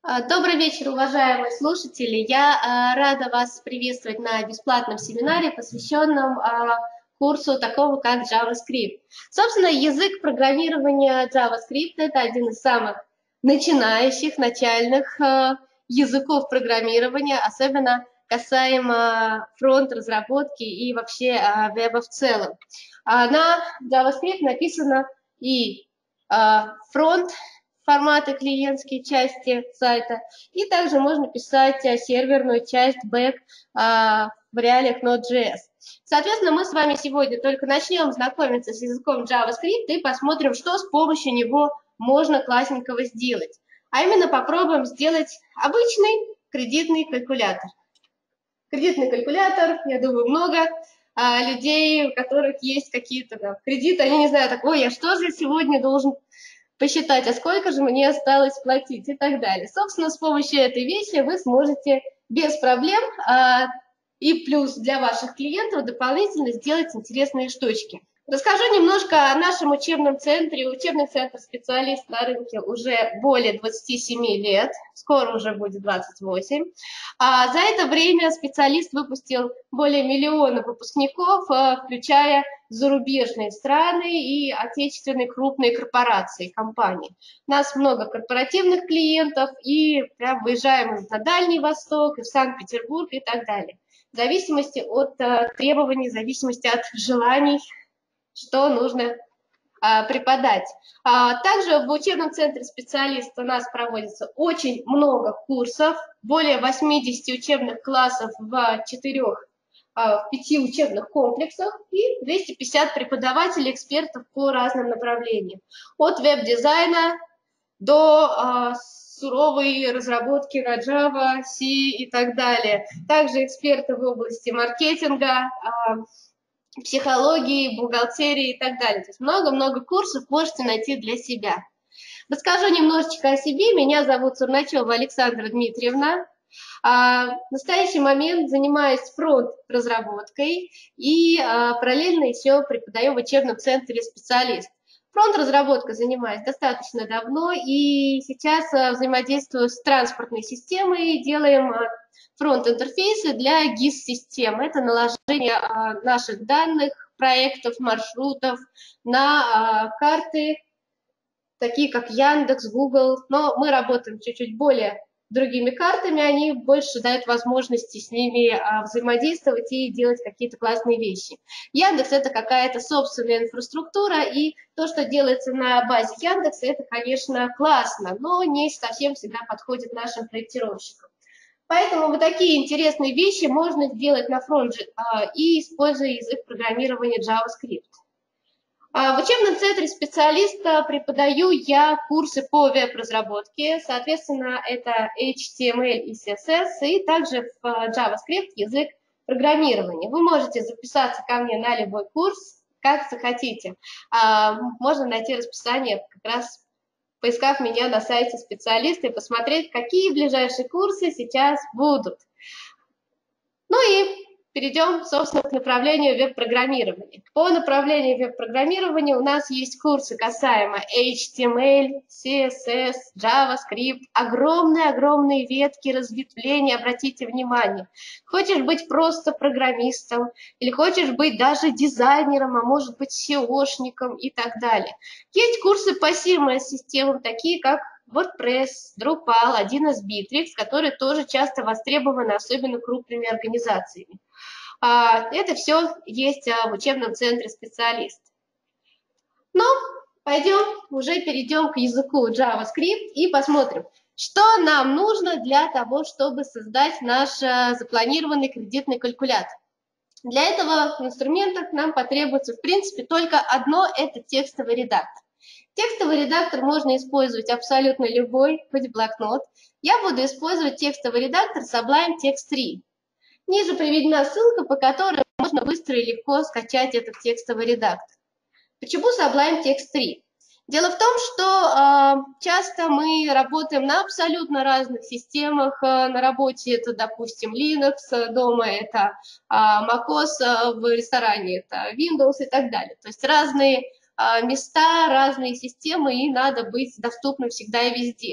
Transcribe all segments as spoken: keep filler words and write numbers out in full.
А, Добрый вечер, уважаемые слушатели. Я а, рада вас приветствовать на бесплатном семинаре, посвященном а, курсу такого, как JavaScript. Собственно, язык программирования JavaScript– это один из самых начинающих, начальных а, языков программирования, особенно касаемо фронт-разработки и вообще а, веба в целом. А, на JavaScript написано и а, фронт, форматы клиентские части сайта, и также можно писать а, серверную часть бэк а, в реалиях Node.js. Соответственно, мы с вами сегодня только начнем знакомиться с языком JavaScript и посмотрим, что с помощью него можно классненького сделать. А именно попробуем сделать обычный кредитный калькулятор. Кредитный калькулятор, я думаю, много а, людей, у которых есть какие-то да, кредиты, они не знают, ой, я что же сегодня должен посчитать, а сколько же мне осталось платить и так далее. Собственно, с помощью этой вещи вы сможете без проблем а, и плюс для ваших клиентов дополнительно сделать интересные штучки. Расскажу немножко о нашем учебном центре. Учебный центр специалист на рынке уже более двадцати семи лет, скоро уже будет двадцать восемь. А за это время специалист выпустил более миллиона выпускников, включая зарубежные страны и отечественные крупные корпорации, компании. У нас много корпоративных клиентов, и прям выезжаем на Дальний Восток, и в Санкт-Петербург и так далее. В зависимости от требований, в зависимости от желаний, что нужно а, преподать. А, также в учебном центре специалист у нас проводится очень много курсов, более восьмидесяти учебных классов в четырех, а, в пяти учебных комплексах и двести пятьдесят преподавателей, экспертов по разным направлениям. От веб-дизайна до а, суровой разработки на Java, C и так далее. Также эксперты в области маркетинга, а, психологии, бухгалтерии и так далее. То есть много-много курсов можете найти для себя. Расскажу немножечко о себе. Меня зовут Сурначева Александра Дмитриевна. А, в настоящий момент занимаюсь фронт-разработкой и а, параллельно еще преподаю в учебном центре специалист. Фронт-разработкой занимаюсь достаточно давно и сейчас а, взаимодействую с транспортной системой, делаем а, фронт-интерфейсы для гис-систем. Это наложение а, наших данных, проектов, маршрутов на а, карты, такие как Яндекс, Google, но мы работаем чуть-чуть более другими картами, они больше дают возможности с ними а, взаимодействовать и делать какие-то классные вещи. Яндекс – это какая-то собственная инфраструктура, и то, что делается на базе Яндекса, это, конечно, классно, но не совсем всегда подходит нашим проектировщикам. Поэтому вот такие интересные вещи можно сделать на фронте а, и используя язык программирования JavaScript. В учебном центре специалиста преподаю я курсы по веб-разработке, соответственно, это эйч ти эм эль и си эс эс, и также в JavaScript язык программирования. Вы можете записаться ко мне на любой курс, как захотите. Можно найти расписание, как раз поискав меня на сайте специалиста и посмотреть, какие ближайшие курсы сейчас будут. Ну и перейдем, собственно, к направлению веб-программирования. По направлению веб-программирования у нас есть курсы касаемо эйч ти эм эль, си эс эс, JavaScript, огромные-огромные ветки, разветвления, обратите внимание. Хочешь быть просто программистом, или хочешь быть даже дизайнером, а может быть сеошником и так далее. Есть курсы по сим-системам, такие как WordPress, Drupal, один эс Bittrex, которые тоже часто востребованы, особенно крупными организациями. Это все есть в учебном центре специалист. Но пойдем, уже перейдем к языку JavaScript и посмотрим, что нам нужно для того, чтобы создать наш запланированный кредитный калькулятор. Для этого в инструментах нам потребуется, в принципе, только одно – это текстовый редактор. Текстовый редактор можно использовать абсолютно любой, хоть блокнот. Я буду использовать текстовый редактор Sublime Text три. Ниже приведена ссылка, по которой можно быстро и легко скачать этот текстовый редактор. Почему Sublime Text три? Дело в том, что э, часто мы работаем на абсолютно разных системах. Э, на работе это, допустим, Linux, дома это э, macOS, э, в ресторане это Windows и так далее. То есть разные места, разные системы, и надо быть доступным всегда и везде.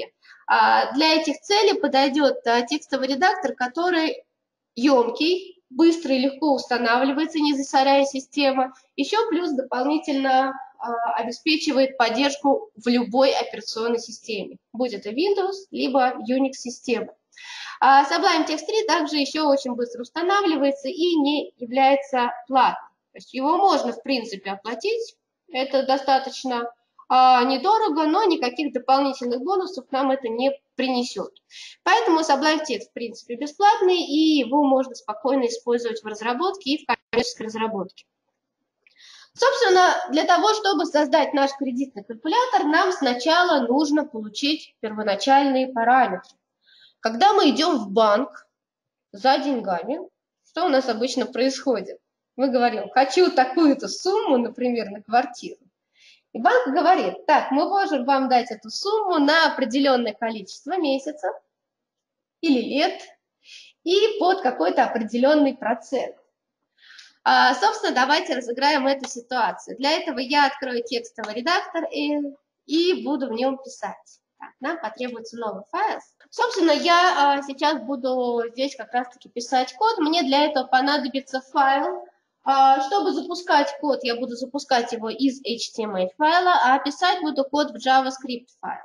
А, для этих целей подойдет а, текстовый редактор, который емкий, быстро и легко устанавливается, не засоряя систему. Еще плюс дополнительно а, обеспечивает поддержку в любой операционной системе, будь это Windows, либо Unix-система. А Sublime Text три также еще очень быстро устанавливается и не является платным. То есть его можно, в принципе, оплатить, это достаточно а, недорого, но никаких дополнительных бонусов нам это не принесет. Поэтому Sublime Text, в принципе, бесплатный, и его можно спокойно использовать в разработке и в коммерческой разработке. Собственно, для того, чтобы создать наш кредитный калькулятор, нам сначала нужно получить первоначальные параметры. Когда мы идем в банк за деньгами, что у нас обычно происходит? Мы говорим, хочу такую-то сумму, например, на квартиру. И банк говорит, так, мы можем вам дать эту сумму на определенное количество месяцев или лет и под какой-то определенный процент. А, собственно, давайте разыграем эту ситуацию. Для этого я открою текстовый редактор и, и буду в нем писать. Так, нам потребуется новый файл. Собственно, я а, сейчас буду здесь как раз-таки писать код. Мне для этого понадобится файл. А, чтобы запускать код, я буду запускать его из эйч ти эм эль файла, а писать буду код в JavaScript файл.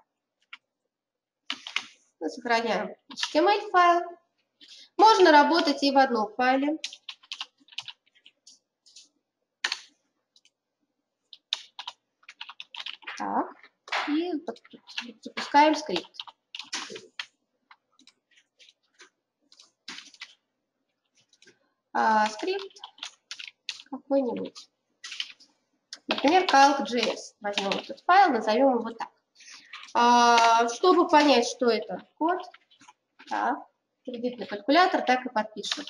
Мы сохраняем эйч ти эм эль файл. Можно работать и в одном файле. Так, и запускаем скрипт. А, скрипт какой-нибудь. Например, calc.js. Возьмем этот файл, назовем его так. А, чтобы понять, что это код, так, кредитный калькулятор, так и подпишем.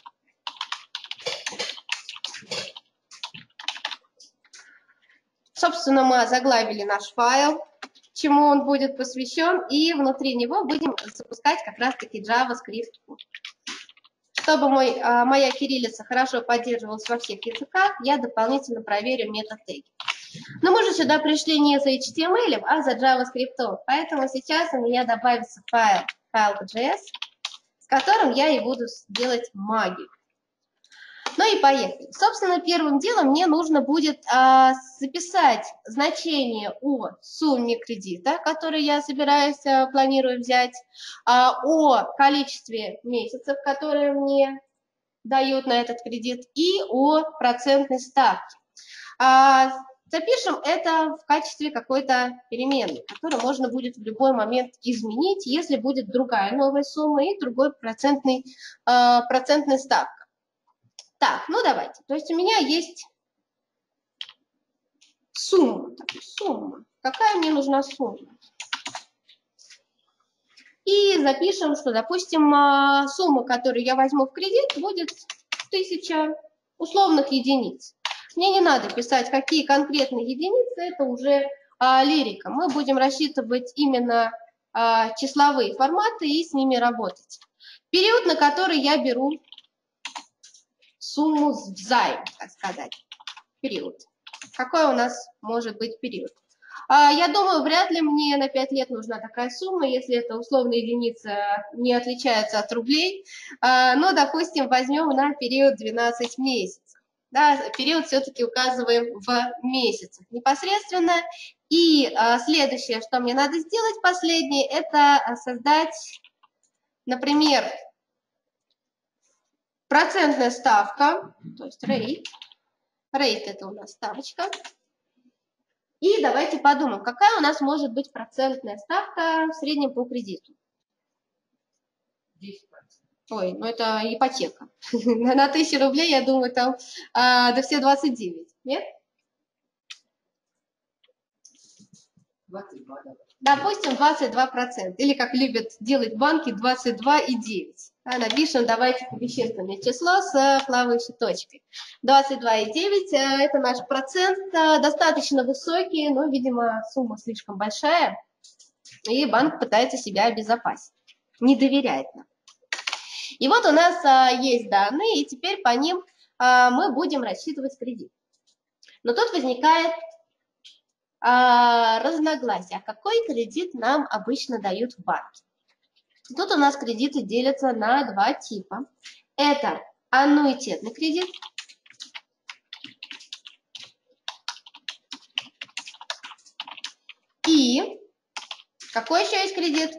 Собственно, мы озаглавили наш файл, чему он будет посвящен, и внутри него будем запускать как раз-таки JavaScript. Чтобы мой, а, моя кириллица хорошо поддерживалась во всех языках, я дополнительно проверю метод теги. Но мы же сюда пришли не за эйч ти эм эль, а за JavaScript. Поэтому сейчас у меня добавится файл calc.js, с которым я и буду делать магию. Ну и поехали. Собственно, первым делом мне нужно будет а, записать значение о сумме кредита, который я собираюсь, а, планирую взять, а, о количестве месяцев, которые мне дают на этот кредит, и о процентной ставке. А, запишем это в качестве какой-то переменной, которую можно будет в любой момент изменить, если будет другая новая сумма и другой процентный, а, процентная ставка. Так, ну давайте. То есть у меня есть сумма. Так, сумма. Какая мне нужна сумма? И запишем, что, допустим, сумма, которую я возьму в кредит, будет тысяча условных единиц. Мне не надо писать, какие конкретные единицы, это уже а, лирика. Мы будем рассчитывать именно а, числовые форматы и с ними работать. Период, на который я беру сумму взаймы, так сказать, период. Какой у нас может быть период? А, я думаю, вряд ли мне на пять лет нужна такая сумма, если это условная единица не отличается от рублей. А, но, допустим, возьмем на период двенадцать месяцев. Да, период все-таки указываем в месяцах непосредственно. И а, следующее, что мне надо сделать, последнее, это создать, например, процентная ставка, то есть rate. Rate это у нас ставочка. И давайте подумаем, какая у нас может быть процентная ставка в среднем по кредиту? десять процентов. Ой, ну это ипотека. На тысячу рублей, я думаю, там а, да все двадцать девять. Нет? двадцать два, да. Допустим, двадцать два процента. Или, как любят делать банки, двадцать два и девять. А, напишем, давайте вещественное число с плавающей точкой. двадцать два и девять – это наш процент, достаточно высокий, но, видимо, сумма слишком большая, и банк пытается себя обезопасить, не доверяет нам. И вот у нас а, есть данные, и теперь по ним а, мы будем рассчитывать кредит. Но тут возникает а, разногласие. А какой кредит нам обычно дают в банке? Тут у нас кредиты делятся на два типа. Это аннуитетный кредит и какой еще есть кредит?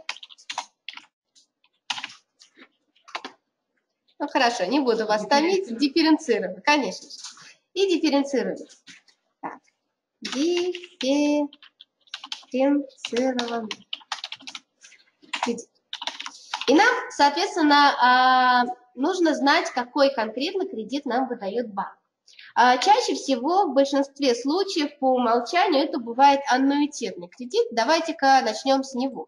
Ну хорошо, не буду вас томить, дифференцированный, конечно же. И дифференцированный. Так. Дифференцированный кредит. И нам, соответственно, нужно знать, какой конкретно кредит нам выдает банк. Чаще всего, в большинстве случаев, по умолчанию, это бывает аннуитетный кредит. Давайте-ка начнем с него.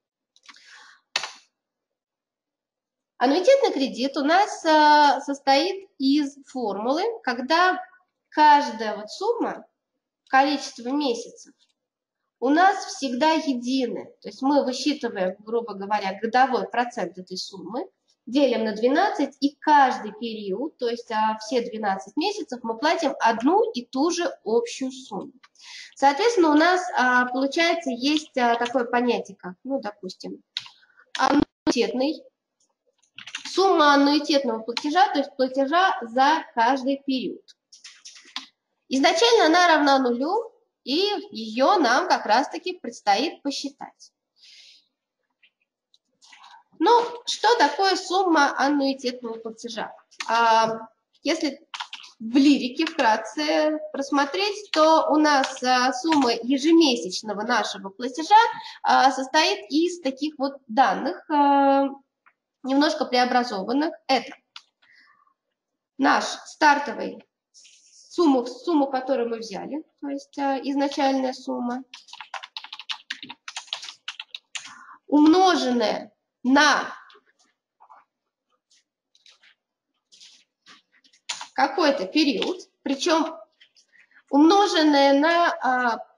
Аннуитетный кредит у нас состоит из формулы, когда каждая вот сумма, количество месяцев, у нас всегда единое. То есть мы высчитываем, грубо говоря, годовой процент этой суммы, делим на двенадцать, и каждый период, то есть а, все двенадцать месяцев, мы платим одну и ту же общую сумму. Соответственно, у нас а, получается есть а, такое понятие, как, ну, допустим, аннуитетный, сумма аннуитетного платежа, то есть платежа за каждый период. Изначально она равна нулю, и ее нам как раз-таки предстоит посчитать. Ну, что такое сумма аннуитетного платежа? А, если в лирике вкратце просмотреть, то у нас а, сумма ежемесячного нашего платежа а, состоит из таких вот данных, а, немножко преобразованных. Это наш стартовый сумму, сумму, которую мы взяли, то есть а, изначальная сумма, умноженная на какой-то период, причем умноженное на а,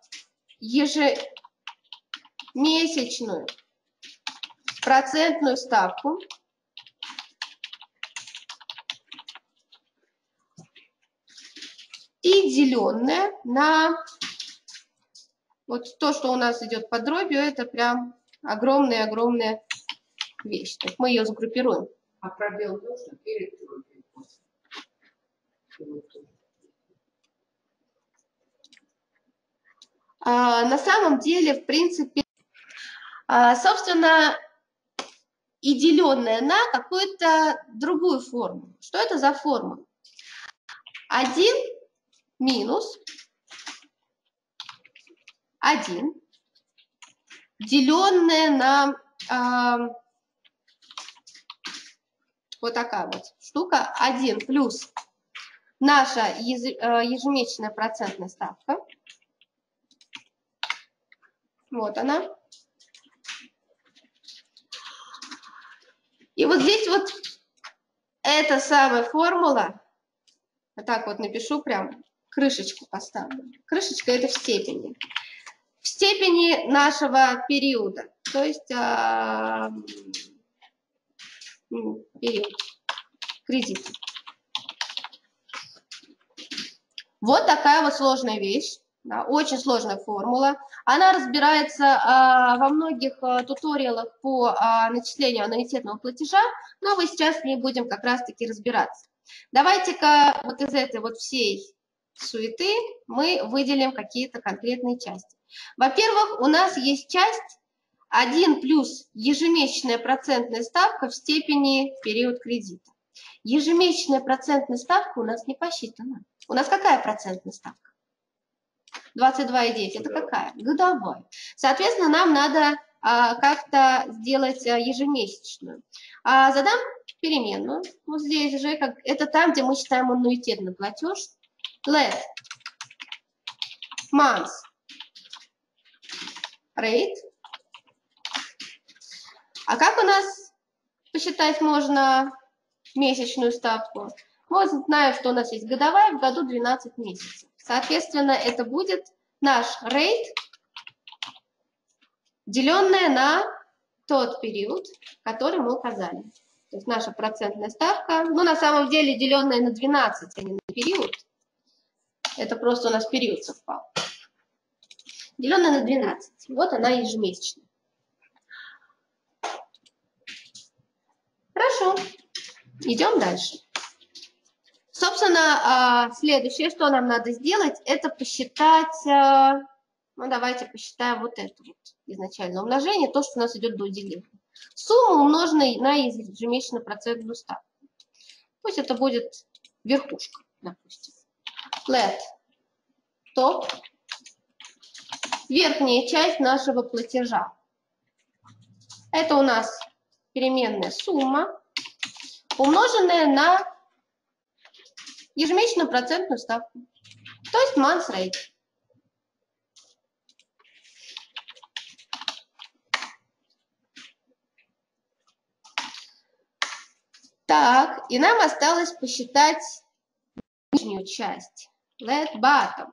ежемесячную процентную ставку и деленное на вот то, что у нас идет по дробью, это прям огромная-огромная вещь. Так мы ее сгруппируем. А пробел нужно перед дробью? А, на самом деле, в принципе, а, собственно, и деленное на какую-то другую форму. Что это за формула? один минус один, деленное на э, вот такая вот штука, один плюс наша ежемесячная процентная ставка. Вот она. И вот здесь вот эта самая формула, вот так вот напишу, прям крышечку поставлю. Крышечка это в степени. В степени нашего периода. То есть а, период кредита. Вот такая вот сложная вещь. Да, очень сложная формула. Она разбирается а, во многих а, туториалах по а, начислению аннуитетного платежа, но мы сейчас не будем как раз-таки разбираться. Давайте-ка вот из этой вот всей суеты мы выделим какие-то конкретные части. Во-первых, у нас есть часть один плюс ежемесячная процентная ставка в степени период кредита. Ежемесячная процентная ставка у нас не посчитана. У нас какая процентная ставка? двадцать два и девять. Это какая? Годовая. Соответственно, нам надо а, как-то сделать а, ежемесячную. А, задам переменную. Вот здесь же, как, это там, где мы считаем аннуитетный платеж. Let month rate. А как у нас посчитать можно месячную ставку? Мы знаем, что у нас есть годовая, в году двенадцать месяцев. Соответственно, это будет наш rate, деленное на тот период, который мы указали. То есть наша процентная ставка, ну, на самом деле, деленная на двенадцать, а не на период. Это просто у нас период совпал. Деленная на двенадцать. Вот она ежемесячная. Идем дальше. Собственно, следующее, что нам надо сделать, это посчитать, ну давайте посчитаем вот это вот изначальное умножение, то, что у нас идет до деления. Сумма, умноженная на ежемесячную процентную ставку. Пусть это будет верхушка, допустим. Let top, верхняя часть нашего платежа. Это у нас переменная сумма, умноженная на ежемесячную процентную ставку, то есть month rate. Так, и нам осталось посчитать нижнюю часть, let bottom.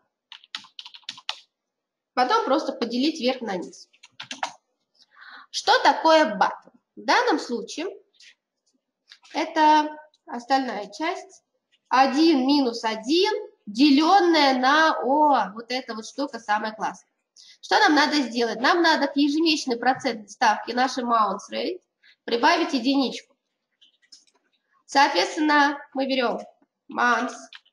Потом просто поделить верх на низ. Что такое bottom? В данном случае это остальная часть один минус один, деленная на о, вот эта вот штука самая классная. Что нам надо сделать? Нам надо к ежемесячной процентной ставке нашей month rate прибавить единичку. Соответственно, мы берем month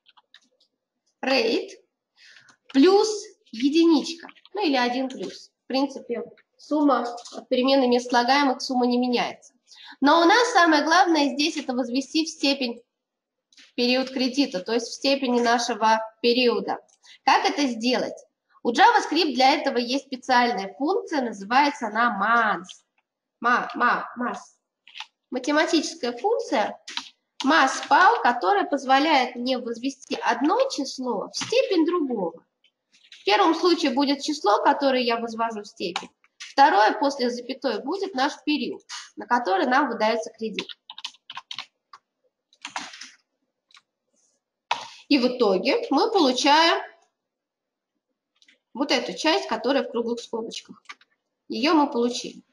rate плюс единичка, ну или один плюс. В принципе, сумма от переменной мест слагаемых, сумма не меняется. Но у нас самое главное здесь это возвести в степень период кредита, то есть в степени нашего периода. Как это сделать? У JavaScript для этого есть специальная функция, называется она mass. Ma, ma, mass. Математическая функция mass_pow, которая позволяет мне возвести одно число в степень другого. В первом случае будет число, которое я возвожу в степень. Второе, после запятой, будет наш период, на который нам выдается кредит. И в итоге мы получаем вот эту часть, которая в круглых скобочках. Ее мы получили.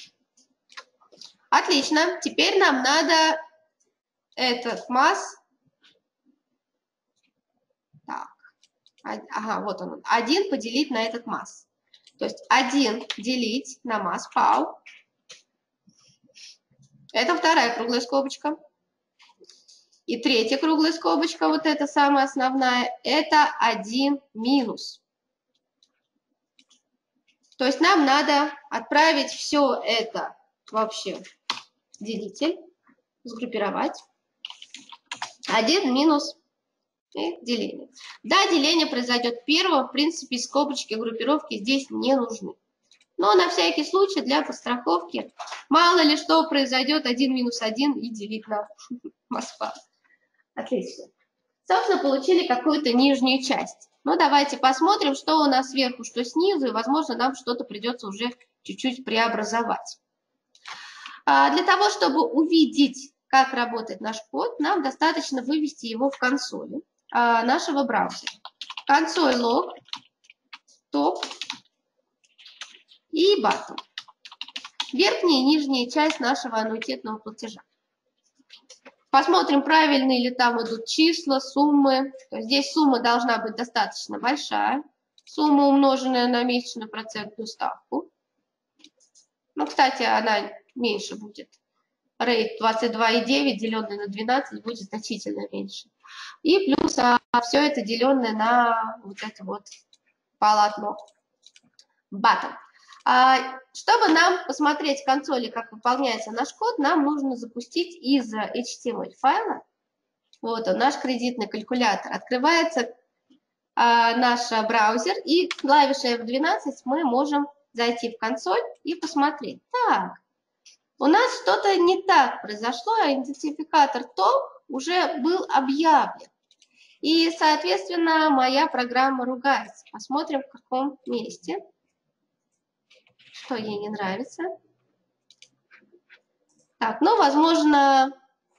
Отлично. Теперь нам надо этот масс. Так. Ага, вот он. один поделить на этот масс. То есть один делить на mass_pow. Это вторая круглая скобочка. И третья круглая скобочка, вот эта самая основная, это один минус. То есть нам надо отправить все это вообще в делитель, сгруппировать. один минус и деление. Да, деление произойдет первым, в принципе, скобочки группировки здесь не нужны. Но на всякий случай для подстраховки, мало ли что произойдет, один минус один и делить на mass_pow. Отлично. Собственно, получили какую-то нижнюю часть. Ну, давайте посмотрим, что у нас сверху, что снизу, и, возможно, нам что-то придется уже чуть-чуть преобразовать. А для того, чтобы увидеть, как работает наш код, нам достаточно вывести его в консоли а, нашего браузера. Консоль log, top и bottom. Верхняя и нижняя часть нашего аннуитетного платежа. Посмотрим, правильные ли там идут числа, суммы. То есть здесь сумма должна быть достаточно большая. Сумма, умноженная на месячную процентную ставку. Ну, кстати, она меньше будет. Рейт двадцать два и девять, деленное на двенадцать, будет значительно меньше. И плюс а, все это деленное на вот это вот полотно. Bottom. А, чтобы нам посмотреть в консоли, как выполняется наш код, нам нужно запустить из эйч ти эм эль-файла. Вот он, наш кредитный калькулятор. Открывается а, наш браузер, и клавишей эф двенадцать мы можем зайти в консоль и посмотреть. Так, у нас что-то не так произошло, а идентификатор топ уже был объявлен. И, соответственно, моя программа ругается. Посмотрим, в каком месте. Что ей не нравится. Так, ну, возможно,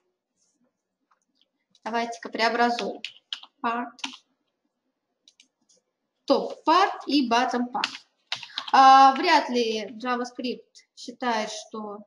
давайте-ка преобразуем. Part, top part и bottom part. А, вряд ли JavaScript считает, что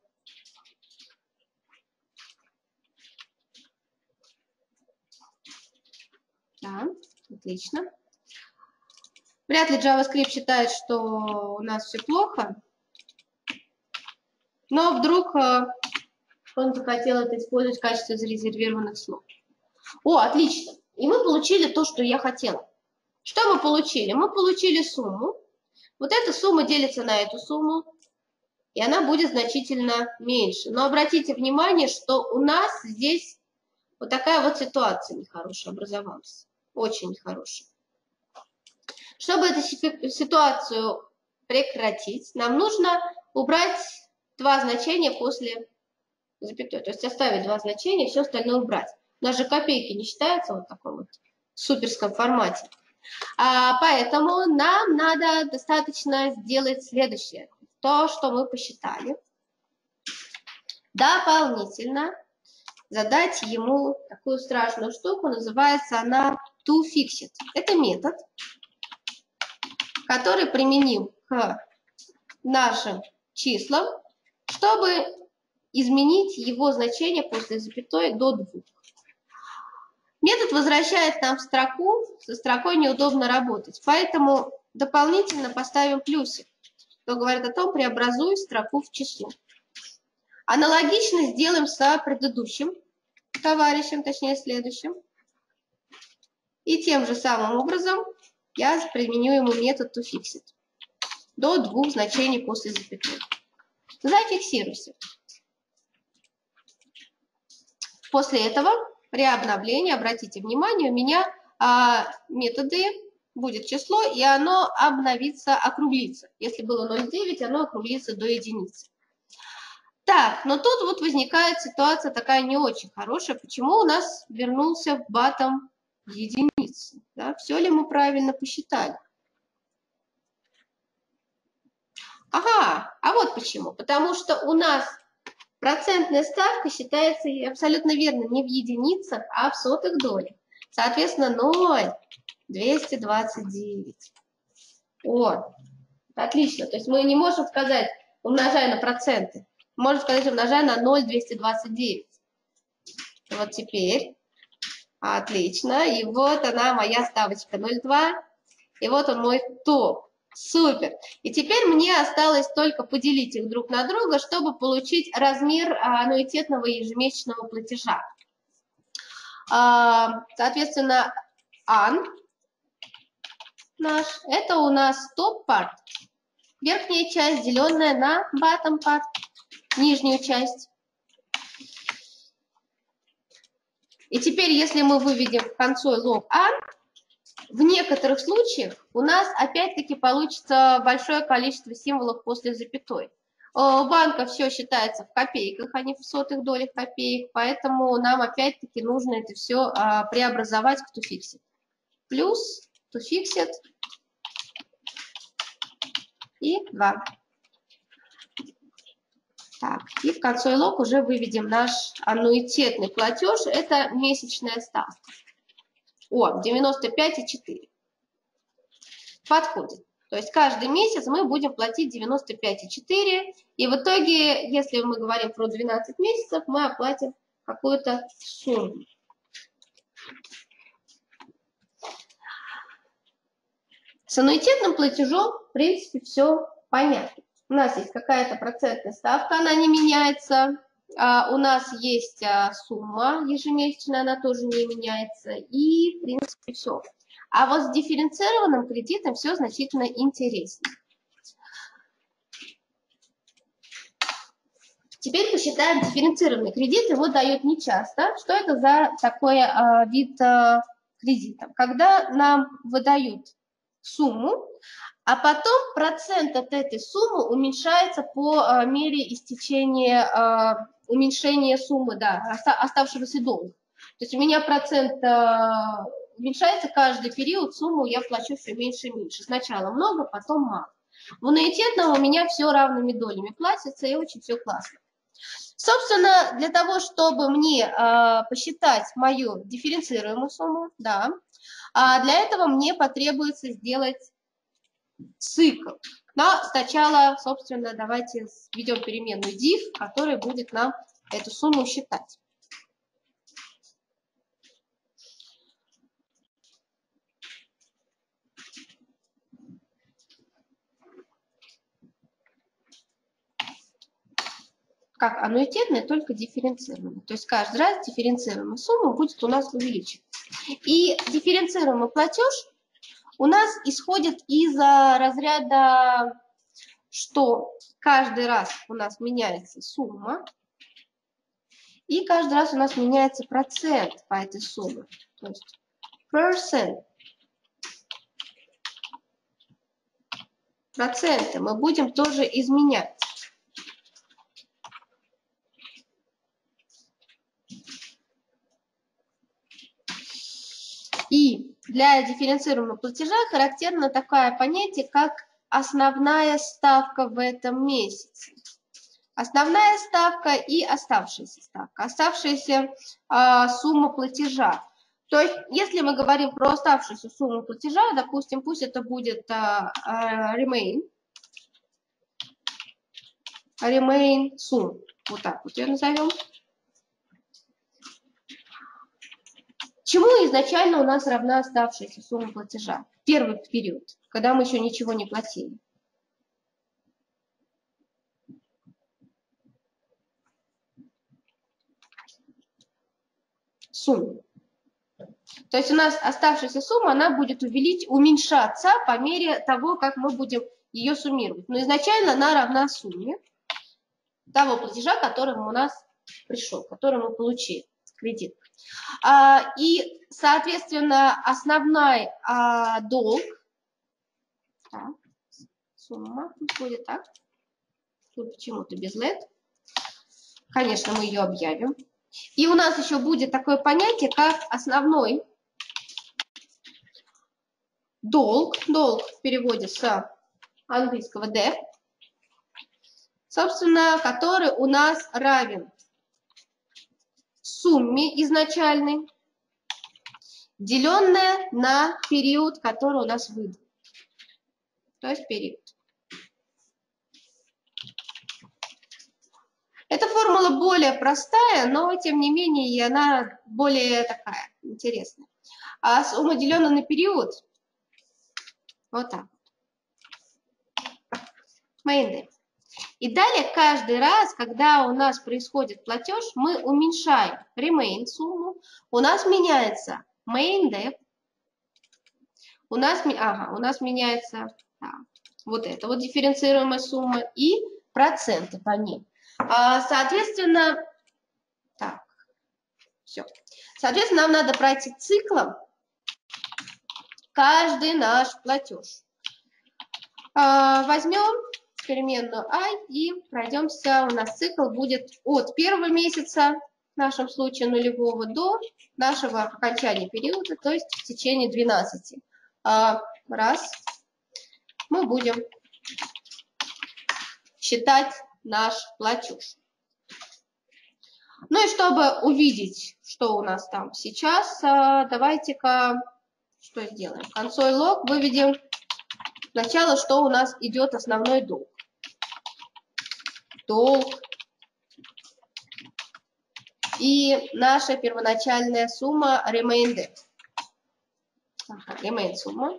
да, отлично. Вряд ли JavaScript считает, что у нас все плохо. Но вдруг Он захотел это использовать в качестве зарезервированных слов. О, отлично. И мы получили то, что я хотела. Что мы получили? Мы получили сумму. Вот эта сумма делится на эту сумму, и она будет значительно меньше. Но обратите внимание, что у нас здесь вот такая вот ситуация нехорошая образовалась. Очень нехорошая. Чтобы эту ситуацию прекратить, нам нужно убрать два значения после запятой. То есть оставить два значения, все остальное убрать. У нас же копейки не считаются вот в таком вот суперском формате. А, поэтому нам надо достаточно сделать следующее. То, что мы посчитали. Дополнительно задать ему такую страшную штуку, называется она toFixit. Это метод, который применим к нашим числам, чтобы изменить его значение после запятой до двух. Метод возвращает нам строку, со строкой неудобно работать, поэтому дополнительно поставим плюсик, что говорит о том, преобразуй строку в число. Аналогично сделаем с предыдущим товарищем, точнее следующим. И тем же самым образом я применю ему метод toFixit. До двух значений после запятой. Зафиксируйся. После этого при обновлении, обратите внимание, у меня а, методы, будет число, и оно обновится, округлится. Если было ноль целых девять, оно округлится до единицы. Так, но тут вот возникает ситуация такая не очень хорошая. Почему у нас вернулся в батом единицы? Да? Все ли мы правильно посчитали? Ага, а вот почему. Потому что у нас процентная ставка считается абсолютно верно не в единицах, а в сотых долях. Соответственно, ноль целых двести двадцать девять. О, отлично. То есть мы не можем сказать, умножая на проценты. Можно сказать, умножая на ноль целых двести двадцать девять. Вот теперь. Отлично. И вот она, моя ставочка ноль целых два. И вот он мой топ. Супер. И теперь мне осталось только поделить их друг на друга, чтобы получить размер аннуитетного ежемесячного платежа. Соответственно, ан наш, это у нас топ-парт. Верхняя часть, деленная на bottom-парт, нижнюю часть. И теперь, если мы выведем в конце лог ан, в некоторых случаях у нас опять-таки получится большое количество символов после запятой. У банка все считается в копейках, а не в сотых долях копеек, поэтому нам опять-таки нужно это все а, преобразовать в toFixit. Плюс toFixit и два. Так, и в конце лог уже выведем наш аннуитетный платеж, это месячная ставка. О, девяносто пять и четыре. Подходит. То есть каждый месяц мы будем платить девяносто пять и четыре, и в итоге, если мы говорим про двенадцать месяцев, мы оплатим какую-то сумму. С аннуитетным платежом, в принципе, все понятно. У нас есть какая-то процентная ставка, она не меняется. А, у нас есть а, сумма ежемесячная, она тоже не меняется. И, в принципе, все. А вот с дифференцированным кредитом все значительно интереснее. Теперь посчитаем дифференцированный кредит. Его дают нечасто. Что это за такой а, вид а, кредита? Когда нам выдают сумму, а потом процент от этой суммы уменьшается по а, мере истечения, а, уменьшения суммы, да, оставшегося долга. То есть у меня процент а, уменьшается каждый период, сумму я плачу все меньше и меньше. Сначала много, потом мало. В аннуитетном у меня все равными долями платится, и очень все классно. Собственно, для того, чтобы мне э, посчитать мою дифференцируемую сумму, да, а для этого мне потребуется сделать цикл. Но сначала, собственно, давайте введем переменную diff, которая будет нам эту сумму считать. как аннуитетная, только дифференцированная. То есть каждый раз дифференцируемая сумма будет у нас увеличиваться. И дифференцируемый платеж у нас исходит из разряда, что каждый раз у нас меняется сумма, и каждый раз у нас меняется процент по этой сумме. То есть percent. Проценты мы будем тоже изменять. И для дифференцируемого платежа характерно такое понятие, как основная ставка в этом месяце. Основная ставка и оставшаяся ставка. Оставшаяся э, сумма платежа. То есть, если мы говорим про оставшуюся сумму платежа, допустим, пусть это будет э, э, remain, remain sum, вот так вот ее назовем. Чему изначально у нас равна оставшаяся сумма платежа? Первый период, когда мы еще ничего не платили. Сумма. То есть у нас оставшаяся сумма, она будет увелич... уменьшаться по мере того, как мы будем ее суммировать. Но изначально она равна сумме того платежа, который у нас пришел, который мы получили, кредит. А, и, соответственно, основной а, долг, так, сумма будет так, тут почему-то без лет, конечно, мы ее объявим. И у нас еще будет такое понятие, как основной долг, долг в переводе с английского debt, собственно, который у нас равен сумме изначальной, деленная на период, который у нас выдан. То есть период. Эта формула более простая, но тем не менее она более такая интересная. А сумма, деленная на период, вот так. Main debt. И далее каждый раз, когда у нас происходит платеж, мы уменьшаем remain сумму, у нас меняется main debt, у нас, ага, у нас меняется да, вот это вот дифференцируемая сумма и проценты по ней. А, соответственно, так, все. Соответственно, нам надо пройти циклом каждый наш платеж. А, возьмем переменную i и пройдемся, у нас цикл будет от первого месяца, в нашем случае нулевого, до нашего окончания периода, то есть в течение двенадцати. А, раз, мы будем считать наш платеж. Ну и чтобы увидеть, что у нас там сейчас, давайте-ка что сделаем. Консоль лог выведем сначала, что у нас идет основной долг. Долг. И наша первоначальная сумма remain debt. Ага, remain сумма.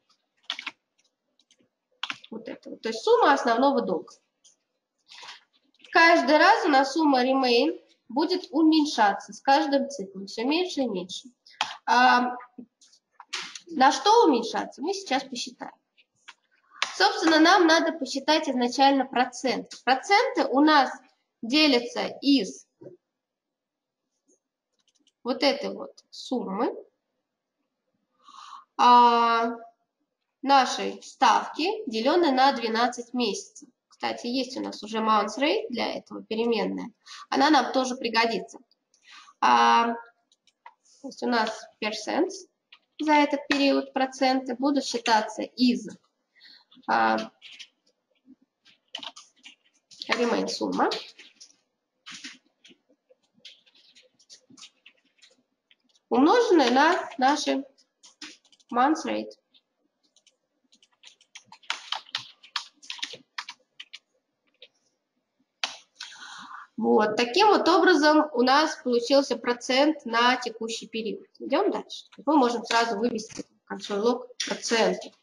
Вот это вот. То есть сумма основного долга. Каждый раз у нас сумма remain будет уменьшаться с каждым циклом. Все меньше и меньше. А, на что уменьшаться, мы сейчас посчитаем. Собственно, нам надо посчитать изначально проценты. Проценты у нас делятся из вот этой вот суммы а, нашей ставки, деленной на двенадцать месяцев. Кстати, есть у нас уже month rate для этого переменная. Она нам тоже пригодится. А, то есть у нас percent за этот период проценты будут считаться из а, remain сумма. Умноженное на наши month rate. Вот, таким вот образом у нас получился процент на текущий период. Идем дальше. Мы можем сразу вывести консоль лог процентов.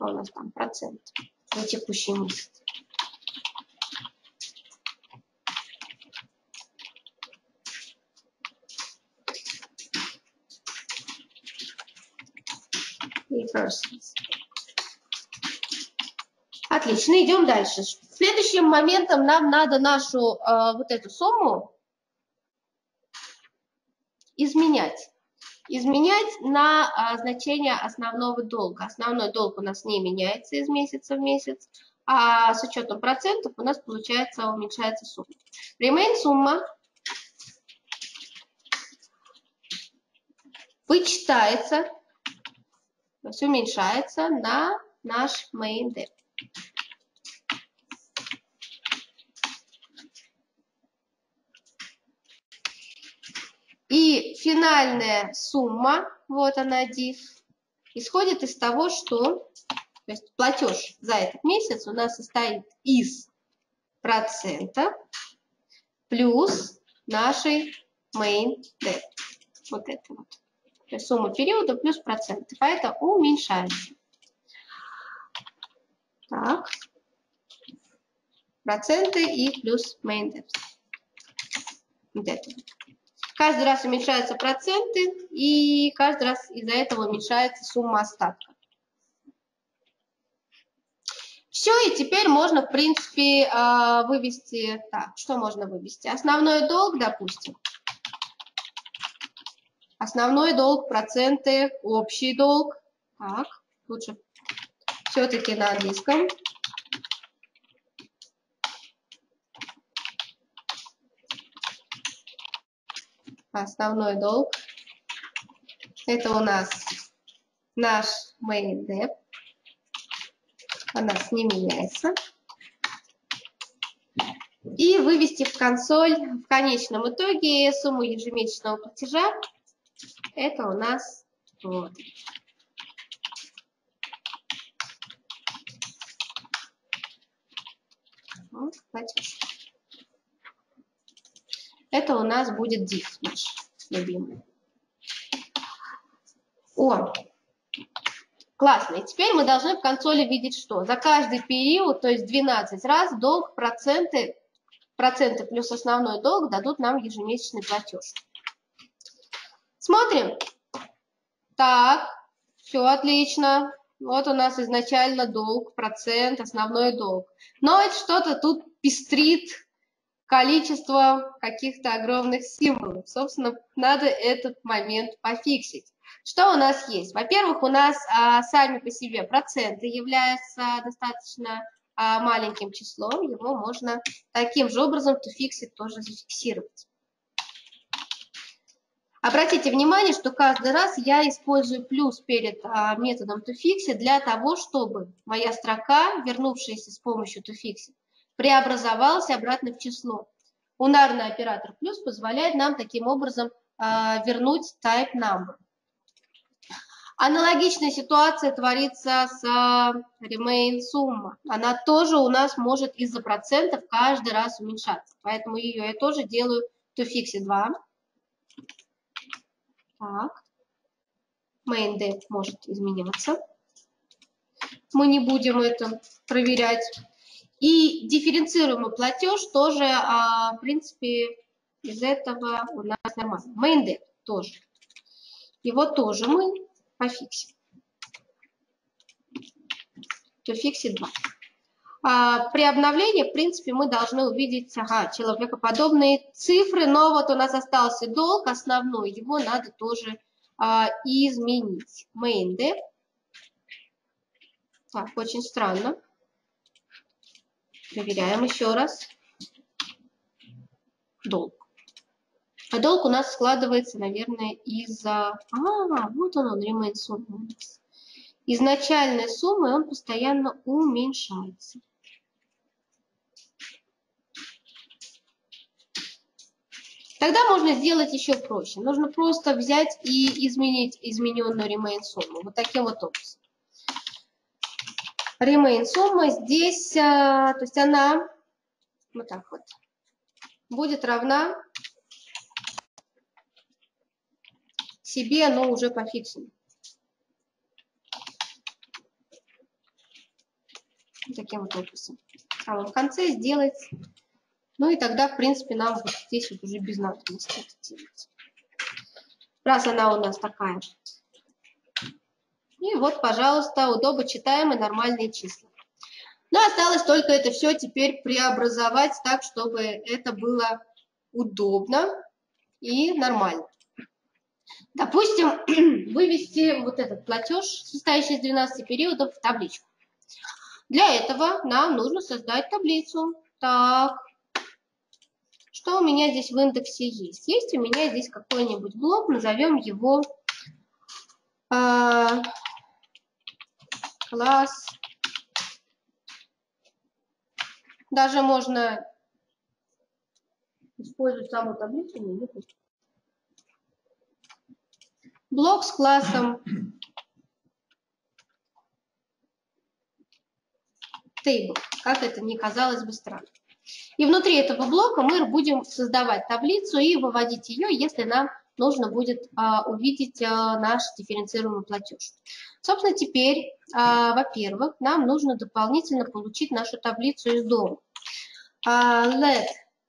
Что у нас там процент на текущий месяц? И persons. Отлично, идем дальше. Следующим моментом нам надо нашу э, вот эту сумму изменять. Изменять на а, значение основного долга. Основной долг у нас не меняется из месяца в месяц, а с учетом процентов у нас получается уменьшается сумма. Remain сумма вычитается, то есть уменьшается на наш main debt. И финальная сумма, вот она, diff, исходит из того, что то есть платеж за этот месяц у нас состоит из процента плюс нашей main debt. Вот это вот. То есть сумма периода плюс проценты. А это уменьшается. Так. Проценты и плюс main debt. Вот это вот. Каждый раз уменьшаются проценты, и каждый раз из-за этого уменьшается сумма остатка. Все, и теперь можно, в принципе, вывести... Так, что можно вывести? Основной долг, допустим. Основной долг, проценты, общий долг. Так, лучше все-таки на английском. Основной долг. Это у нас наш main debt. У нас не меняется. И вывести в консоль в конечном итоге сумму ежемесячного платежа. Это у нас вот. Вот платеж. Это у нас будет diff наш любимый. О, классно. И теперь мы должны в консоли видеть, что за каждый период, то есть двенадцать раз, долг, проценты, проценты плюс основной долг дадут нам ежемесячный платеж. Смотрим. Так, все отлично. Вот у нас изначально долг, процент, основной долг. Но это что-то тут пестрит количество каких-то огромных символов. Собственно, надо этот момент пофиксить. Что у нас есть? Во-первых, у нас а, сами по себе проценты являются достаточно а, маленьким числом. Его можно таким же образом toFixit тоже зафиксировать. Обратите внимание, что каждый раз я использую плюс перед а, методом toFixit для того, чтобы моя строка, вернувшаяся с помощью toFixit, преобразовалась обратно в число. Унарный оператор плюс позволяет нам таким образом э, вернуть type number. Аналогичная ситуация творится с э, remain сумма. Она тоже у нас может из-за процентов каждый раз уменьшаться. Поэтому ее я тоже делаю toFixit два. Так. Main debt может изменяться. Мы не будем это проверять. И дифференцируемый платеж тоже, а, в принципе, из этого у нас нормально. Main debt тоже. Его тоже мы пофиксим. toFixit два. А, при обновлении, в принципе, мы должны увидеть ага, человекоподобные цифры, но вот у нас остался долг основной, его надо тоже а, изменить. Main debt. Так, очень странно. Проверяем еще раз. Долг. А долг у нас складывается, наверное, из-за... А, вот он, он, remain сумма у нас. Изначальной суммы он постоянно уменьшается. Тогда можно сделать еще проще. Нужно просто взять и изменить измененную remain сумму. Вот таким вот образом. Remain сумма здесь, то есть она вот так вот будет равна себе, но уже пофиксено. таким вот образом. В самом конце сделать. Ну и тогда, в принципе, нам вот здесь вот уже без надобности это делать. Раз она у нас такая. И вот, пожалуйста, удобочитаемые нормальные числа. Но осталось только это все теперь преобразовать так, чтобы это было удобно и нормально. Допустим, вывести вот этот платеж, состоящий из двенадцати периодов, в табличку. Для этого нам нужно создать таблицу. Так, что у меня здесь в индексе есть? Есть у меня здесь какой-нибудь блок, назовем его э, класс. Даже можно использовать саму таблицу. Блок с классом table, как это ни казалось бы странно. И внутри этого блока мы будем создавать таблицу и выводить ее, если нам нужно будет а, увидеть а, наш дифференцируемый платеж. Собственно, теперь, а, во-первых, нам нужно дополнительно получить нашу таблицу из дома. А, let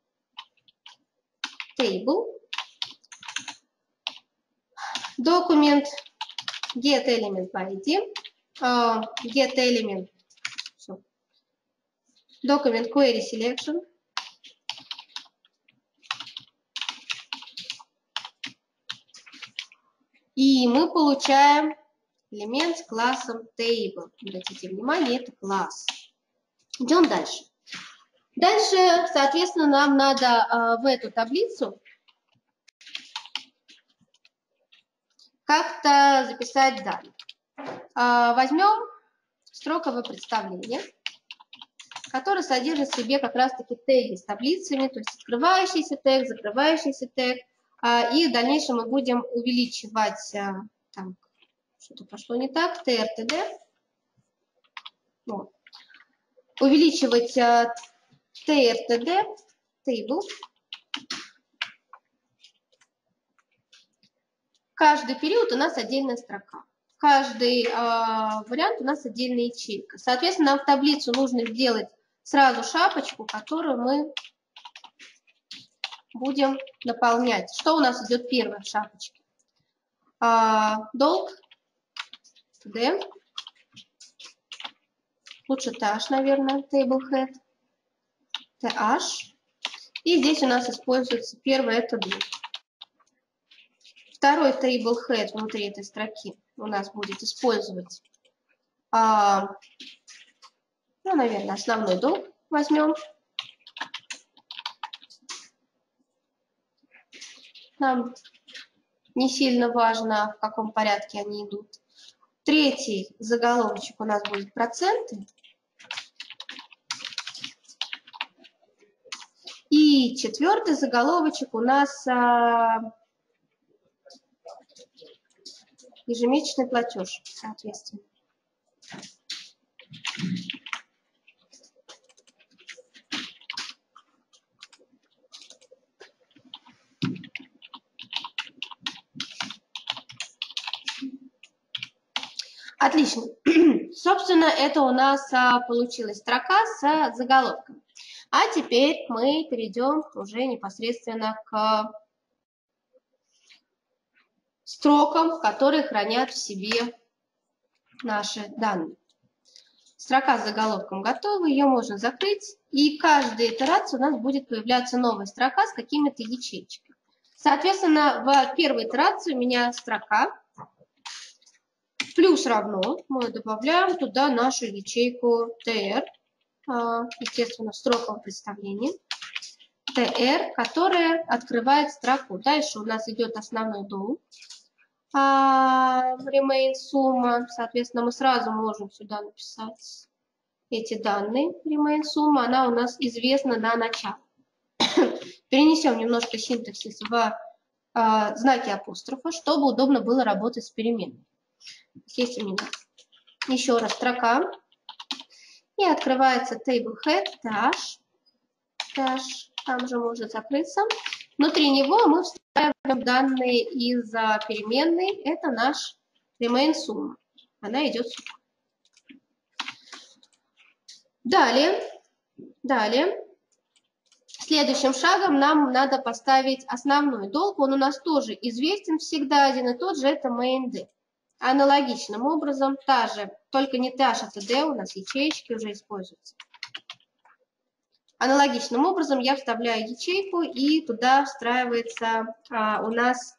table, документ get element by ай ди, а, get element, все, документ query selection. И мы получаем элемент с классом table. Обратите внимание, это класс. Идем дальше. Дальше, соответственно, нам надо э, в эту таблицу как-то записать данные. Э, возьмем строковое представление, которое содержит в себе как раз-таки теги с таблицами, то есть открывающийся тег, закрывающийся тег. Э, и в дальнейшем мы будем увеличивать... Э, там, что-то пошло не так, trtd. Вот. Увеличивать uh, trtd table. Каждый период у нас отдельная строка. Каждый uh, вариант у нас отдельная ячейка. Соответственно, нам в таблицу нужно сделать сразу шапочку, которую мы будем наполнять. Что у нас идет первое в шапочке? Uh, долг, d. Лучше th, наверное, table head, th. И здесь у нас используется первое, это долг. Второй table head внутри этой строки у нас будет использовать, а, ну, наверное, основной долг возьмем. Нам не сильно важно, в каком порядке они идут. Третий заголовочек у нас будет проценты. И четвертый заголовочек у нас а, ежемесячный платеж, соответственно. Отлично. Собственно, это у нас а, получилась строка с заголовком. А теперь мы перейдем уже непосредственно к строкам, которые хранят в себе наши данные. Строка с заголовком готова, ее можно закрыть, и каждая итерация у нас будет появляться новая строка с какими-то ячейками. Соответственно, в первой итерации у меня строка плюс равно, мы добавляем туда нашу ячейку tr, естественно, в строковом представлении, tr, которая открывает строку. Дальше у нас идет основной долг, remain сумма, соответственно, мы сразу можем сюда написать эти данные, remain сумма, она у нас известна на начало. Перенесем немножко синтаксис в а, знаки апострофа, чтобы удобно было работать с переменной. Есть у меня еще раз строка, и открывается table head, dash, dash, там же может закрыться. Внутри него мы вставляем данные из переменной, это наш remain сумма, она идет сюда. Далее, далее, следующим шагом нам надо поставить основной долг. Он у нас тоже известен всегда, один и тот же, это main-d. Аналогичным образом, та же, только не dash, это d, у нас ячеечки уже используются. Аналогичным образом я вставляю ячейку, и туда встраивается а, у нас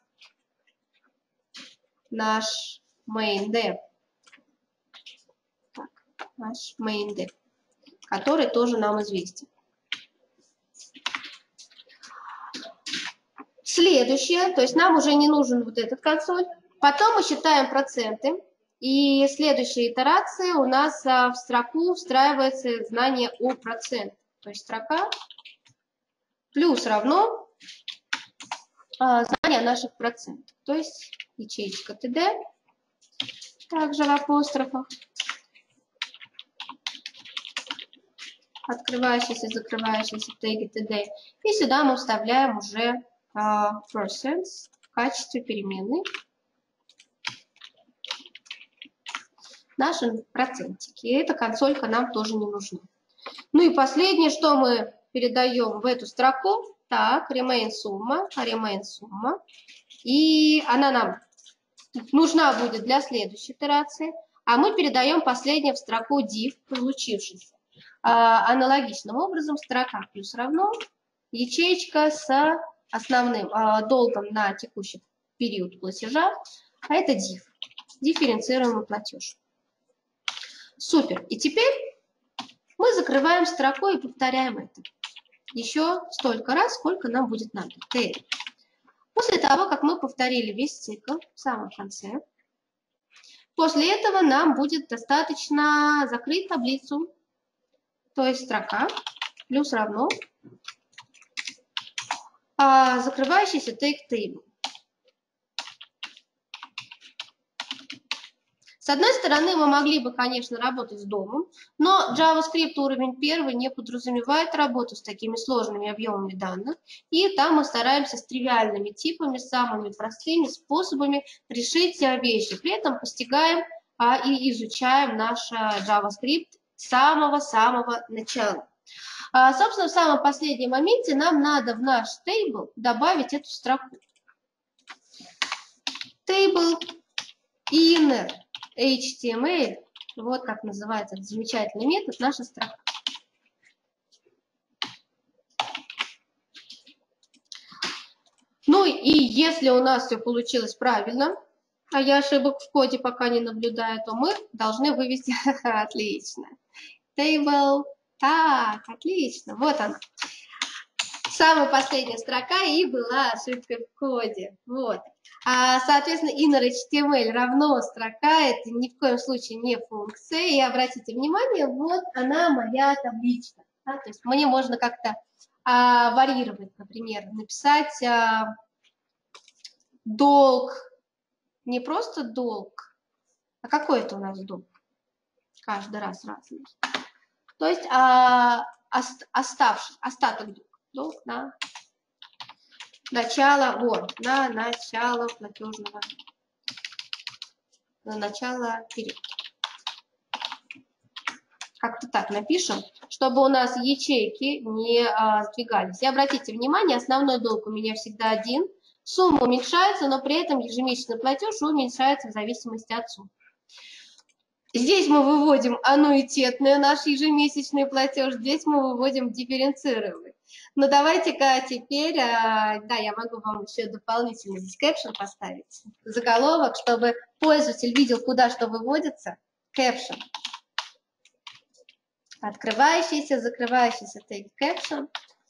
наш main-d. Так, наш main-d, который тоже нам известен. Следующее, то есть нам уже не нужен вот этот консоль. Потом мы считаем проценты. И следующая итерация у нас а, в строку встраивается знание о процентах. То есть строка плюс равно а, знание о наших процентах. То есть ячеечка td, также в апострофах, открывающиеся, закрывающиеся теги td. И сюда мы вставляем уже а, percents в качестве переменной. Наши процентики. И эта консолька нам тоже не нужна. Ну и последнее, что мы передаем в эту строку, так, remain сумма, remain сумма. И она нам нужна будет для следующей итерации. А мы передаем последнее в строку div, получившийся. А, аналогичным образом строка плюс равно ячеечка с основным а, долгом на текущий период платежа, а это div, дифференцируемый платеж. Супер. И теперь мы закрываем строку и повторяем это еще столько раз, сколько нам будет надо. После того, как мы повторили весь цикл в самом конце, после этого нам будет достаточно закрыть таблицу, то есть строка плюс равно а, закрывающийся take table. С одной стороны, мы могли бы, конечно, работать с домом, но JavaScript уровень первый не подразумевает работу с такими сложными объемами данных, и там мы стараемся с тривиальными типами, самыми простыми способами решить вещи. При этом постигаем а, и изучаем наш JavaScript с самого-самого начала. А, собственно, в самом последнем моменте нам надо в наш table добавить эту строку. Table inner эйч ти эм эль, вот как называется этот замечательный метод, наша строка. Ну и если у нас все получилось правильно, а я ошибок в коде пока не наблюдаю, то мы должны вывести отлично. Table, так, отлично, вот она. Самая последняя строка и была ошибка в коде. Вот. А, соответственно, inner эйч ти эм эль равно строка, это ни в коем случае не функция. И обратите внимание, вот она моя табличка. Да? То есть мне можно как-то а, варьировать, например, написать а, долг, не просто долг, а какой это у нас долг? Каждый раз разный. То есть а, ост, оставший, остаток долга. Долг на начало, вот, на начало платежного, на начало периода. Как-то так напишем, чтобы у нас ячейки не а, сдвигались. И обратите внимание, основной долг у меня всегда один, сумма уменьшается, но при этом ежемесячный платеж уменьшается в зависимости от суммы. Здесь мы выводим аннуитетный наш ежемесячный платеж, здесь мы выводим дифференцируемый. Но давайте-ка теперь, да, я могу вам еще дополнительно здесь caption поставить, заголовок, чтобы пользователь видел, куда что выводится. Caption. Открывающийся, закрывающийся тег caption.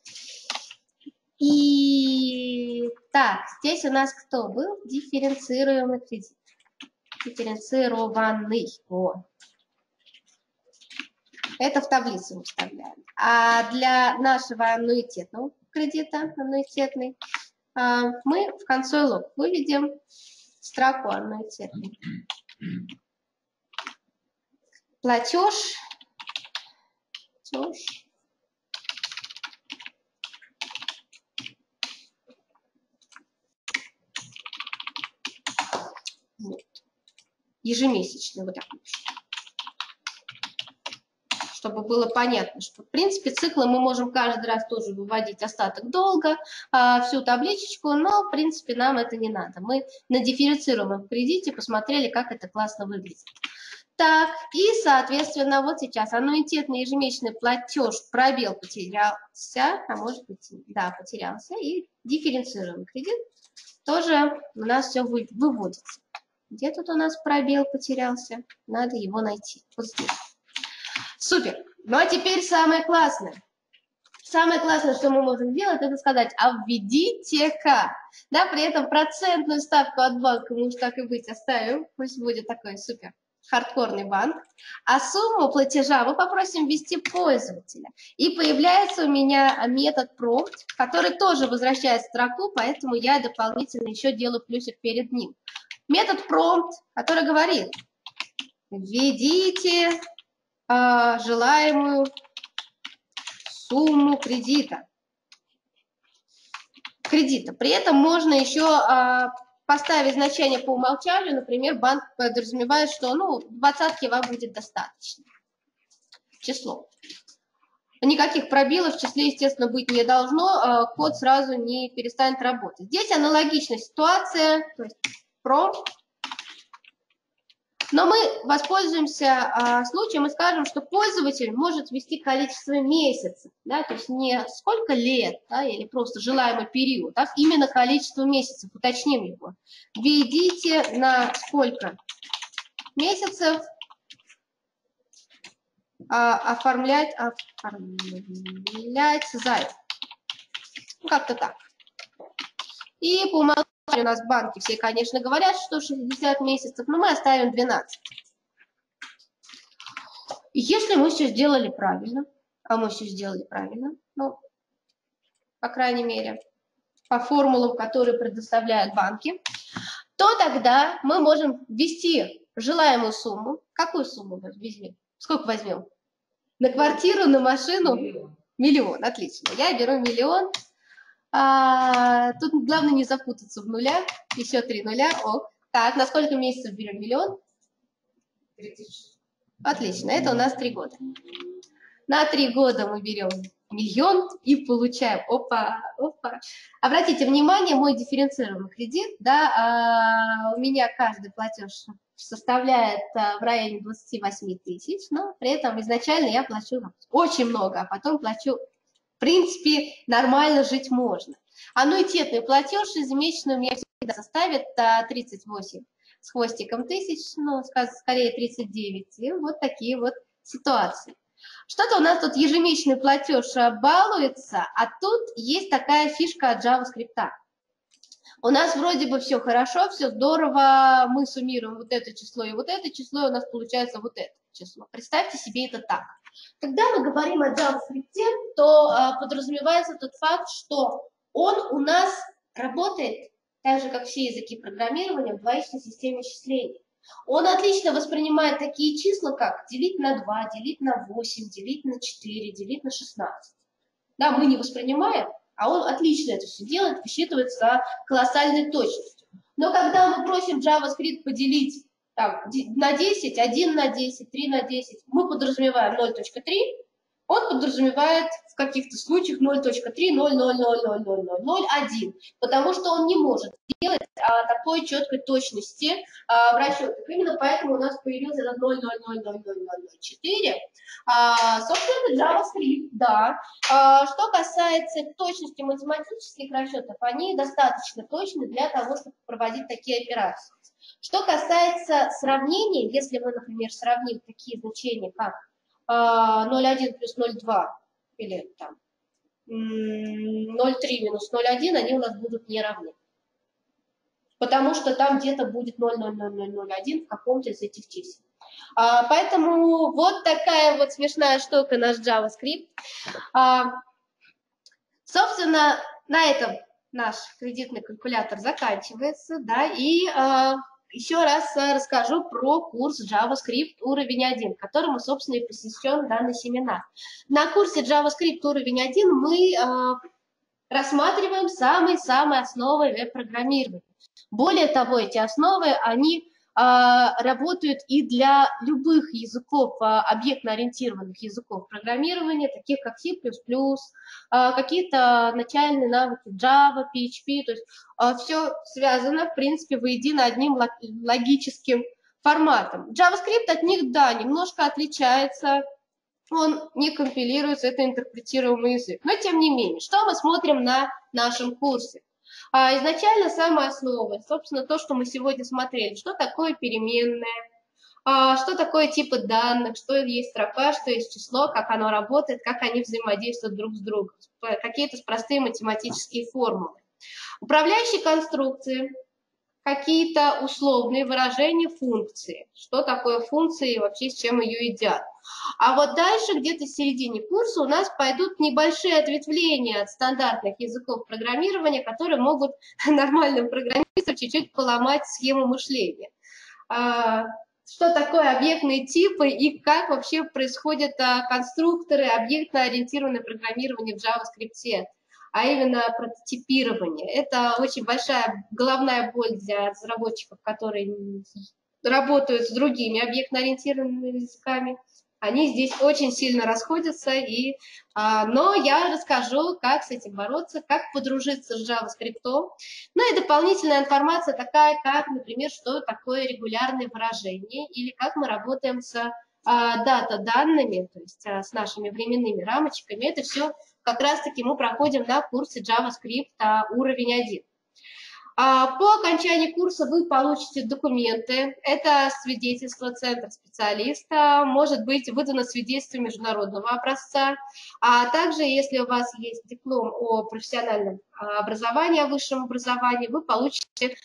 И так, здесь у нас кто был? Дифференцируемый кредит. Дифференцированный. Вот. Это в таблицу мы вставляем. А для нашего аннуитетного кредита, аннуитетный, мы в консоль лог выведем строку аннуитетный. Платеж. Платеж. Вот. Ежемесячный, вот так напишу. чтобы было понятно, что, в принципе, циклы мы можем каждый раз тоже выводить остаток долга, всю табличечку, но, в принципе, нам это не надо. Мы на дифференцируемом кредите посмотрели, как это классно выглядит. Так, и, соответственно, вот сейчас аннуитетный ежемесячный платеж, пробел потерялся, а может быть, да, потерялся, и дифференцируемый кредит тоже у нас все выводится. Где тут у нас пробел потерялся? Надо его найти. Вот здесь. Супер. Ну а теперь самое классное. Самое классное, что мы можем сделать, это сказать, а введите-ка. Да, при этом процентную ставку от банка мы уж так и быть оставим. Пусть будет такой супер хардкорный банк. А сумму платежа мы попросим ввести пользователя. И появляется у меня метод prompt, который тоже возвращает строку, поэтому я дополнительно еще делаю плюсик перед ним. Метод prompt, который говорит, введите э, желаемую сумму кредита. кредита. При этом можно еще э, поставить значение по умолчанию, например, банк подразумевает, что ну, двадцатки вам будет достаточно. Число. Никаких пробелов в числе, естественно, быть не должно, э, код сразу не перестанет работать. Здесь аналогичная ситуация, то есть про. Но мы воспользуемся а, случаем и скажем, что пользователь может ввести количество месяцев, да, то есть не сколько лет, да, или просто желаемый период, а именно количество месяцев, уточним его. Введите на сколько месяцев а, оформлять, оформлять займ. Ну, как-то так. И по умолчанию у нас банки все, конечно, говорят, что шестьдесят месяцев, но мы оставим двенадцать. И если мы все сделали правильно, а мы все сделали правильно, ну, по крайней мере, по формулам, которые предоставляют банки, то тогда мы можем ввести желаемую сумму. Какую сумму мы возьмем? Сколько возьмем? На квартиру, на машину? Миллион. Миллион, отлично. Я беру миллион. А, тут главное не запутаться в нулях. Еще три нуля. Ок. Так, на сколько месяцев берем миллион? тридцать шесть. Отлично, это у нас три года. На три года мы берем миллион и получаем. Опа, опа. Обратите внимание, мой дифференцированный кредит, да, а, у меня каждый платеж составляет а, в районе двадцати восьми тысяч, но при этом изначально я плачу очень много, а потом плачу. В принципе, нормально жить можно. Аннуитетный платеж ежемесячный у меня всегда составит тридцать восемь с хвостиком тысяч, ну, скорее тридцать девять. И вот такие вот ситуации. Что-то у нас тут ежемесячный платеж балуется, а тут есть такая фишка от JavaScript. У нас вроде бы все хорошо, все здорово, мы суммируем вот это число и вот это число, и у нас получается вот это число. Представьте себе это так. Когда мы говорим о JavaScript, то а, подразумевается тот факт, что он у нас работает, так же, как все языки программирования, в двоичной системе исчислений. Он отлично воспринимает такие числа, как делить на два, делить на восемь, делить на четыре, делить на шестнадцать. Да, мы не воспринимаем, а он отлично это все делает, высчитывает с колоссальной точностью. Но когда мы просим JavaScript поделить там, на десять, один на десять, три на десять, мы подразумеваем ноль точка три, он подразумевает в каких-то случаях ноль точка три, ноль, ноль, ноль, ноль, ноль, ноль, ноль, один, потому что он не может делать а, такой четкой точности а, в расчетах. Именно поэтому у нас появился этот ноль, ноль, ноль, ноль, ноль, ноль, четыре. А, собственно, JavaScript, да. А, что касается точности математических расчетов, они достаточно точны для того, чтобы проводить такие операции. Что касается сравнения, если мы, например, сравним такие значения, как ноль целых один плюс ноль целых два или там ноль целых три минус ноль целых один, они у нас будут не равны. Потому что там где-то будет ноль целых ноль ноль ноль один в каком-то из этих чисел. А, поэтому вот такая вот смешная штука наш JavaScript. А, собственно, на этом наш кредитный калькулятор заканчивается, да, и а, еще раз расскажу про курс JavaScript уровень один, которому, собственно, и посвящен данный семинар. На курсе JavaScript уровень один мы а, рассматриваем самые-самые основы веб-программирования. Более того, эти основы, они работают и для любых языков, объектно-ориентированных языков программирования, таких как C++, какие-то начальные навыки Java, пи эйч пи, то есть все связано, в принципе, воедино одним логическим форматом. JavaScript от них, да, немножко отличается, он не компилируется, это интерпретируемый язык. Но тем не менее, что мы смотрим на нашем курсе? А, изначально самая основа, собственно, то, что мы сегодня смотрели, что такое переменная, а, что такое типы данных, что есть строка, что есть число, как оно работает, как они взаимодействуют друг с другом, какие-то простые математические формулы. Управляющие конструкции, какие-то условные выражения функции, что такое функции и вообще с чем ее едят. А вот дальше, где-то в середине курса, у нас пойдут небольшие ответвления от стандартных языков программирования, которые могут нормальным программистам чуть-чуть поломать схему мышления. Что такое объектные типы и как вообще происходят конструкторы, объектно-ориентированное программирование в JavaScript, а именно прототипирование. Это очень большая головная боль для разработчиков, которые работают с другими объектно-ориентированными языками. Они здесь очень сильно расходятся, и, а, но я расскажу, как с этим бороться, как подружиться с JavaScript. Ну и дополнительная информация такая, как, например, что такое регулярные выражения, или как мы работаем с а, дата-данными, то есть а, с нашими временными рамочками. Это все как раз-таки мы проходим на курсе JavaScript а, уровень один. По окончании курса вы получите документы. Это свидетельство центра специалиста, может быть выдано свидетельство международного образца, а также, если у вас есть диплом о профессиональном образовании, о высшем образовании, вы получите,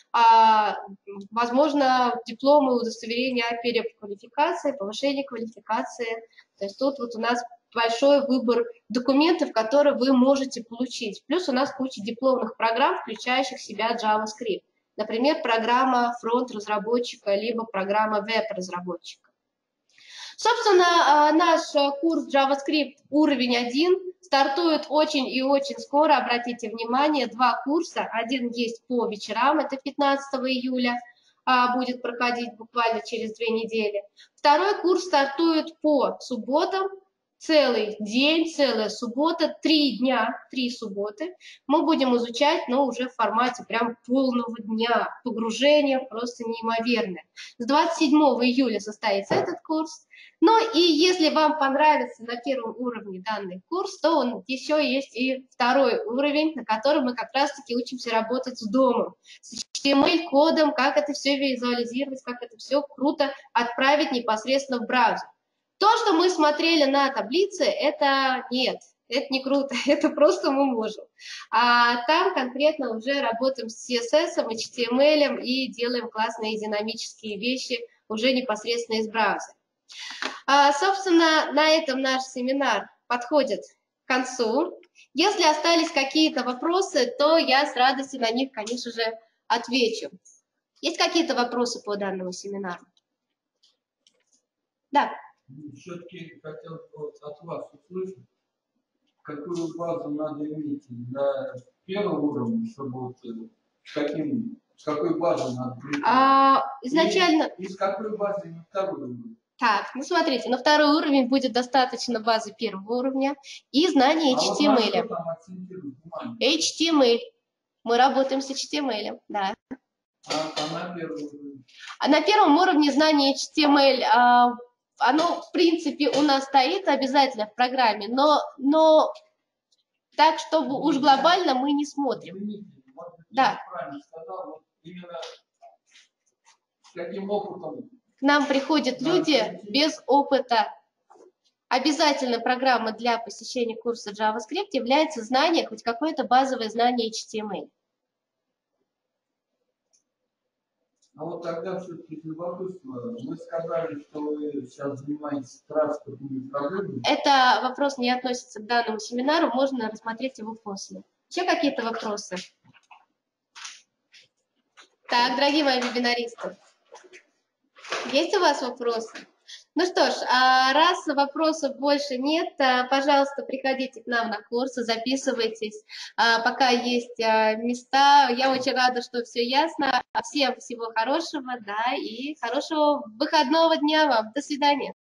возможно, дипломы, удостоверения о переквалификации, повышении квалификации. То есть тут вот у нас большой выбор документов, которые вы можете получить. Плюс у нас куча дипломных программ, включающих в себя JavaScript. Например, программа фронт-разработчика, либо программа веб-разработчика. Собственно, наш курс JavaScript уровень один стартует очень и очень скоро. Обратите внимание, два курса. Один есть по вечерам, это пятнадцатого июля, будет проходить буквально через две недели. Второй курс стартует по субботам. Целый день, целая суббота, три дня, три субботы мы будем изучать, но уже в формате прям полного дня, погружение просто неимоверное. С двадцать седьмого июля состоится этот курс. Ну и если вам понравится на первом уровне данный курс, то он еще есть и второй уровень, на котором мы как раз-таки учимся работать с домом, с эйч ти эм эль-кодом, как это все визуализировать, как это все круто отправить непосредственно в браузер. То, что мы смотрели на таблице, это нет, это не круто, это просто мы можем. А там конкретно уже работаем с си эс эс, эйч ти эм эль и делаем классные динамические вещи уже непосредственно из браузера. А, собственно, на этом наш семинар подходит к концу. Если остались какие-то вопросы, то я с радостью на них, конечно же, отвечу. Есть какие-то вопросы по данному семинару? Да. Все-таки хотел бы от вас услышать, какую базу надо иметь для первого уровня, чтобы вот с, каким, с какой базой надо прийти? А, изначально... И, и с какой базой на второй уровень? Так, ну смотрите, на второй уровень будет достаточно базы первого уровня и знания эйч ти эм эль. А эйч ти эм эль. Мы работаем с эйч ти эм эль, да. А, а на первом уровне? А на первом уровне знания эйч ти эм эль... А, оно, в принципе, у нас стоит обязательно в программе, но, но так, чтобы уж глобально мы не смотрим. Извините, может быть, да. Я правильно сказал, вот именно с каким опытом? К нам приходят люди без опыта. Обязательно программа для посещения курса JavaScript является знание, хоть какое-то базовое знание эйч ти эм эль. А вот тогда все-таки любопытство. Вы сказали, что вы сейчас занимаетесь транспортными проблемами. Это вопрос не относится к данному семинару, можно рассмотреть его после. Еще какие-то вопросы? Так, дорогие мои вебинаристы, есть у вас вопросы? Ну что ж, а раз вопросов больше нет, а, пожалуйста, приходите к нам на курсы, записывайтесь, а, пока есть а, места. Я очень рада, что все ясно. Всем всего хорошего, да, и хорошего выходного дня вам. До свидания.